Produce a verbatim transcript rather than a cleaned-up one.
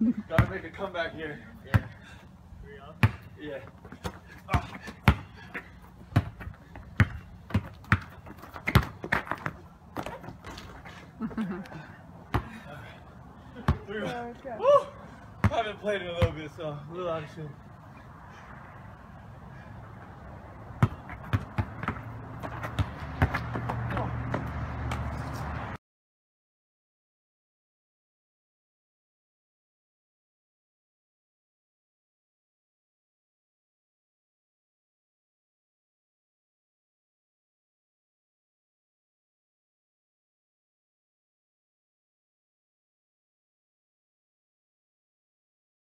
Gotta make a comeback here. Yeah. Three up? Yeah. Ah. Three up. Woo! I haven't played in a little bit, so a little out of tune.